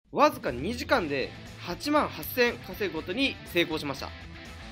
わずか2時間で8万8000円稼ぐことに成功しました。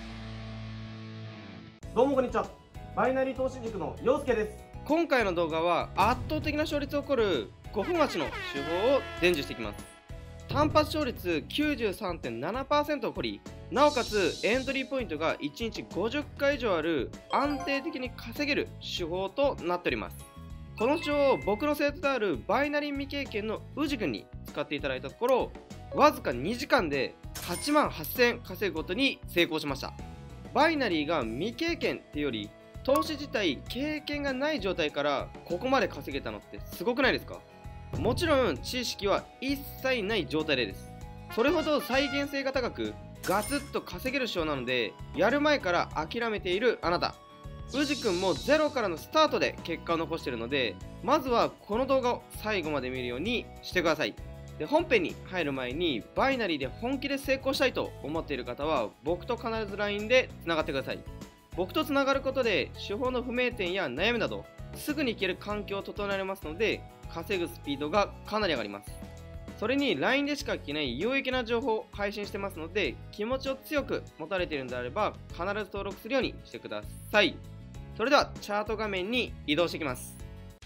どうもこんにちは。バイナリー投資塾の陽介です。 今回の動画は圧倒的な勝率を誇る5分待ちの手法を伝授していきます。単発勝率 93.7% を誇り、なおかつエントリーポイントが1日50回以上ある安定的に稼げる手法となっております。この手法を僕の生徒であるバイナリー未経験の宇治くんに使っていただいたところ、わずか2時間で8万8000円稼ぐことに成功しました。バイナリーが未経験っていうより、投資自体経験がない状態からここまで稼げたのってすごくないですか？もちろん知識は一切ない状態でです。それほど再現性が高くガツッと稼げる手法なので、やる前から諦めているあなた、宇治くんもゼロからのスタートで結果を残しているので、まずはこの動画を最後まで見るようにしてください。で、本編に入る前にバイナリーで本気で成功したいと思っている方は僕と必ず LINE でつながってください。僕とつながることで手法の不明点や悩みなどすぐに行ける環境を整えますので、稼ぐスピードがかなり上がります。それに LINE でしか聞けない有益な情報を配信してますので、気持ちを強く持たれているのであれば必ず登録するようにしてください。それではチャート画面に移動していきます。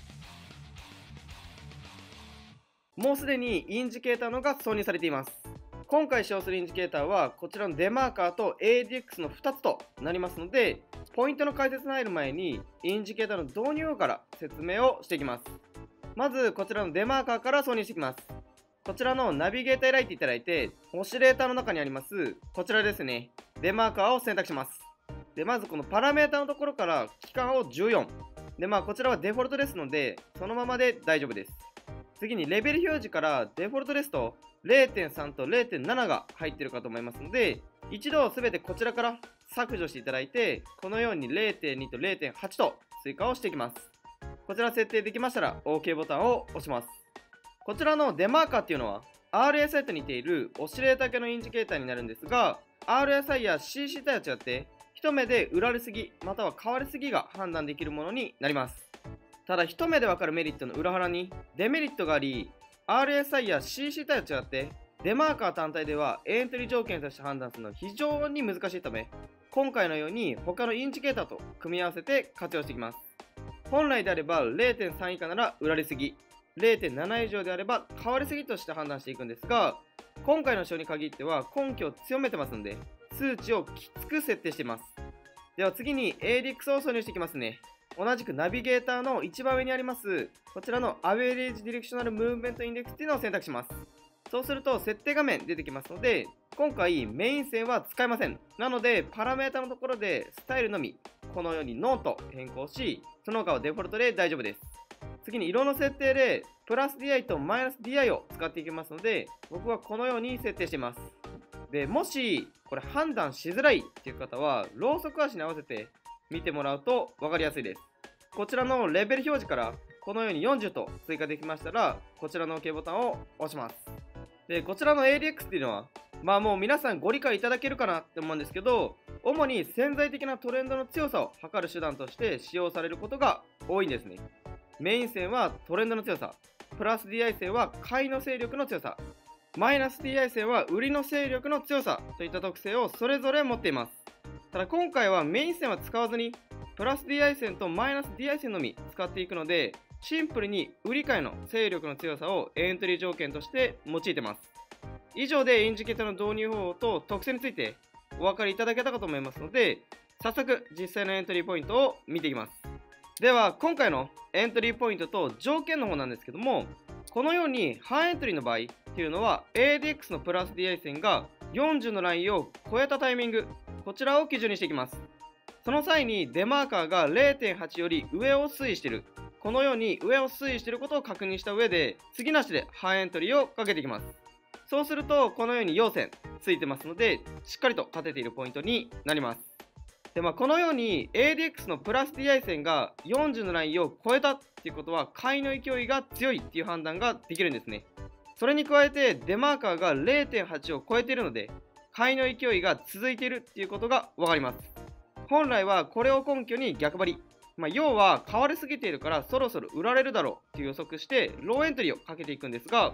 もうすでにインジケーターのが挿入されています。今回使用するインジケーターはこちらのデマーカーと ADX の2つとなりますので、ポイントの解説に入る前にインジケーターの導入から説明をしていきます。まずこちらのデマーカーから挿入していきます。こちらのナビゲーター開いていただいて、オシレーターの中にありますこちらですね、デマーカーを選択します。で、まずこのパラメータのところから期間を14で、こちらはデフォルトですのでそのままで大丈夫です。次にレベル表示からデフォルトですと 0.3 と 0.7 が入っているかと思いますので、一度すべてこちらから削除していただいて、このように 0.2 と 0.8 と追加をしていきます。こちら設定できましたら OK ボタンを押します。こちらのデマーカーっていうのは RSI と似ているオシレーター系のインジケーターになるんですが、 RSI や CC とは違って一目で売られすぎまたは買われすぎが判断できるものになります。ただ一目でわかるメリットの裏腹にデメリットがあり、 RSI や CC とは違ってデマーカー単体ではエントリー条件として判断するのは非常に難しいため、今回のように他のインジケーターと組み合わせて活用していきます。本来であれば 0.3 以下なら売られすぎ、0.7 以上であれば買われすぎとして判断していくんですが、今回の手法に限っては根拠を強めてますので数値をきつく設定しています。では次に ADX を挿入していきますね。同じくナビゲーターの一番上にありますこちらのアベレージディレクショナルムーブメントインデックスっていうのを選択します。そうすると設定画面出てきますので、今回メイン線は使えません。なのでパラメータのところでスタイルのみこのようにノーと変更し、その他はデフォルトで大丈夫です。次に色の設定でプラス DI とマイナス DI を使っていきますので、僕はこのように設定しています。で、もしこれ判断しづらいっていう方はローソク足に合わせて見てもらうと分かりやすいです。こちらのレベル表示からこのように40と追加できましたら、こちらの OK ボタンを押します。で、こちらの ADX っていうのはもう皆さんご理解いただけるかなって思うんですけど、主に潜在的なトレンドの強さを測る手段として使用されることが多いんですね。メイン線はトレンドの強さ、プラス DI 線は買いの勢力の強さ、マイナス DI 線は売りの勢力の強さといった特性をそれぞれ持っています。ただ今回はメイン線は使わずにプラス DI 線とマイナス DI 線のみ使っていくので、シンプルに売り買いの勢力の強さをエントリー条件として用いてます。以上でインジケーターの導入方法と特性についてお分かりいただけたかと思いますので、早速実際のエントリーポイントを見ていきます。では今回のエントリーポイントと条件の方なんですけども、このように半エントリーの場合っていうのは ADX のプラス DI 線が40のラインを超えたタイミング、こちらを基準にしていきます。その際にデマーカーが 0.8 より上を推移している、このように上を推移していることを確認した上で次なしで半エントリーをかけていきます。そうするとこのように陽線ついてますので、しっかりと勝てているポイントになります。で、このように ADX のプラス DI 線が40のラインを超えたっていうことは買いの勢いが強いっていう判断ができるんですね。それに加えてデマーカーが 0.8 を超えているので買いの勢いが続いているっていうことが分かります。本来はこれを根拠に逆張り、要は買われすぎているからそろそろ売られるだろうっていう予測してローエントリーをかけていくんですが、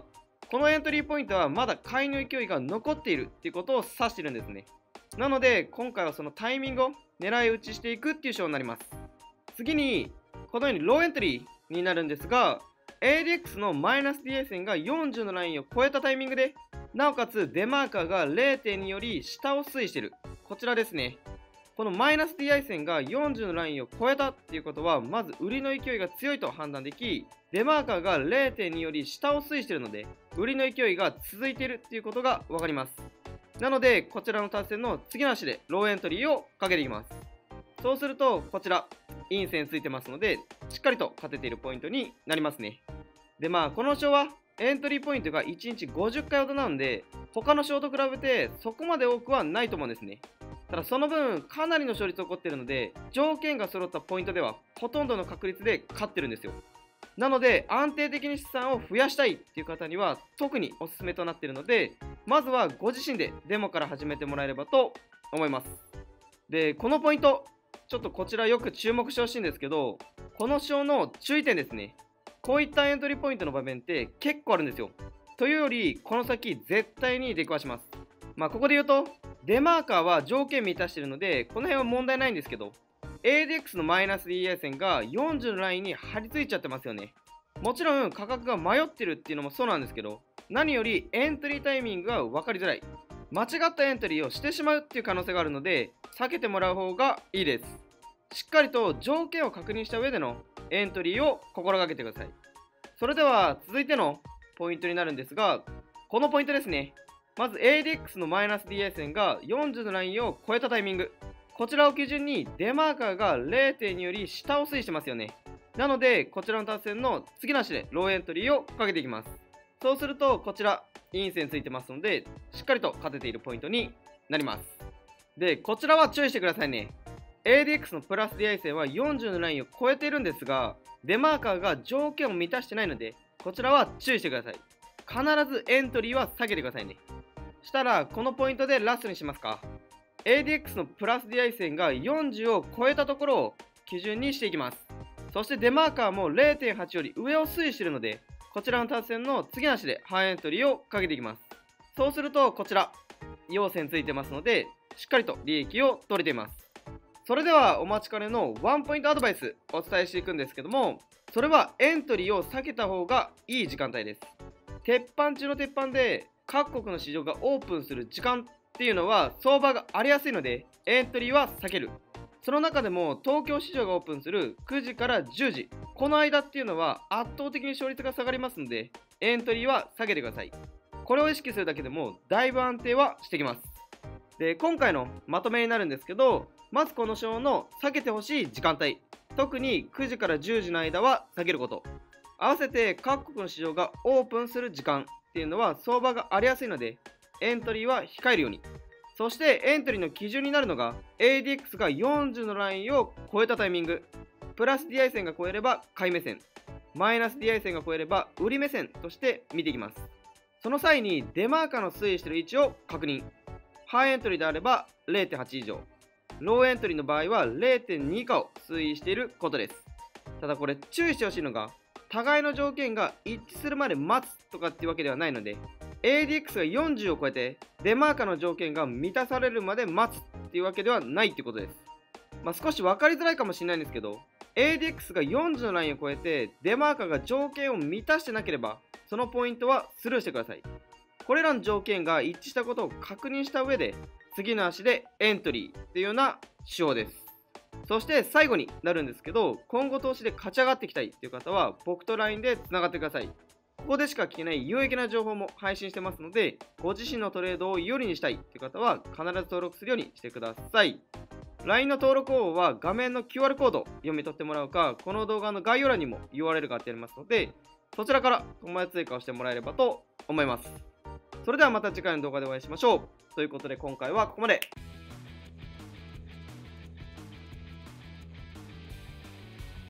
このエントリーポイントはまだ買いの勢いが残っているっていうことを指しているんですね。なので今回はそのタイミングを狙い撃ちしていくっていう章になります。次にこのようにローエントリーになるんですが、 ADX のマイナス DI 線が40のラインを超えたタイミングで、なおかつデマーカーが 0.2 より下を推移している、こちらですね。このマイナス DI 線が40のラインを超えたっていうことは、まず売りの勢いが強いと判断でき、デマーカーが 0.2 より下を推移しているので、売りの勢いが続いているっていうことが分かります。なのでこちらの達成の次の足でローエントリーをかけていきます。そうするとこちら陰線ついてますので、しっかりと勝てているポイントになりますね。でこの章はエントリーポイントが1日50回ほどなので、他の章と比べてそこまで多くはないと思うんですね。ただその分かなりの勝率を起こっているので、条件が揃ったポイントではほとんどの確率で勝ってるんですよ。なので安定的に資産を増やしたいっていう方には特におすすめとなっているので、まずはご自身でデモから始めてもらえればと思います。でこのポイントちょっとこちらよく注目してほしいんですけど、この章の注意点ですね。こういったエントリーポイントの場面って結構あるんですよ。というよりこの先絶対に出くわします。ここで言うとデマーカーは条件満たしているのでこの辺は問題ないんですけど、 ADX のマイナス DI 線が40のラインに張り付いちゃってますよね。もちろん価格が迷ってるっていうのもそうなんですけど、何よりエントリータイミングが分かりづらい、間違ったエントリーをしてしまうっていう可能性があるので避けてもらう方がいいです。しっかりと条件を確認した上でのエントリーを心がけてください。それでは続いてのポイントになるんですが、このポイントですね。まず ADX のマイナス DI 線が40のラインを超えたタイミング、こちらを基準にデマーカーが 0.2 より下を推移してますよね。なのでこちらの達成の次の足でローエントリーをかけていきます。そうするとこちら陰線ついてますので、しっかりと勝てているポイントになります。でこちらは注意してくださいね。 ADX のプラス DI 線は40のラインを超えているんですが、デマーカーが条件を満たしてないのでこちらは注意してください。必ずエントリーは下げてくださいね。したらこのポイントでラストにしますか。 ADX のプラス DI 線が40を超えたところを基準にしていきます。そしてデマーカーも 0.8 より上を推移しているので、こちらの達成の次の足でハイエントリーをかけていきます。そうするとこちら陽線ついてますので、しっかりと利益を取れています。それではお待ちかねのワンポイントアドバイスお伝えしていくんですけども、それはエントリーを避けた方がいい時間帯です。鉄板中の鉄板で各国の市場がオープンする時間っていうのは相場が荒れやすいのでエントリーは避ける。その中でも東京市場がオープンする9時から10時、この間っていうのは圧倒的に勝率が下がりますのでエントリーは下げてください。これを意識するだけでもだいぶ安定はしてきます。で今回のまとめになるんですけど、まずこの章の避けてほしい時間帯、特に9時から10時の間は避けること。合わせて各国の市場がオープンする時間っていうのは相場が荒れやすいのでエントリーは控えるように。そしてエントリーの基準になるのが ADX が40のラインを超えたタイミング、プラス DI 線が超えれば買い目線、マイナス DI 線が超えれば売り目線として見ていきます。その際にデマーカーの推移している位置を確認。ハイエントリーであれば 0.8 以上、ローエントリーの場合は 0.2 以下を推移していることです。ただこれ注意してほしいのが、互いの条件が一致するまで待つとかっていうわけではないので、 ADX が40を超えてデマーカーの条件が満たされるまで待つっていうわけではないっていうことです。少し分かりづらいかもしれないんですけど、 ADX が40のラインを超えてデマーカーが条件を満たしてなければそのポイントはスルーしてください。これらの条件が一致したことを確認した上で次の足でエントリーっていうような手法です。そして最後になるんですけど、今後投資で勝ち上がっていきたいっていう方は僕と LINE でつながってください。ここでしか聞けない有益な情報も配信してますので、ご自身のトレードを有利にしたいっていう方は必ず登録するようにしてください。 LINE の登録方法は画面の QR コードを読み取ってもらうか、この動画の概要欄にも URL が貼ってありますので、そちらから友達追加をしてもらえればと思います。それではまた次回の動画でお会いしましょう。ということで今回はここまで。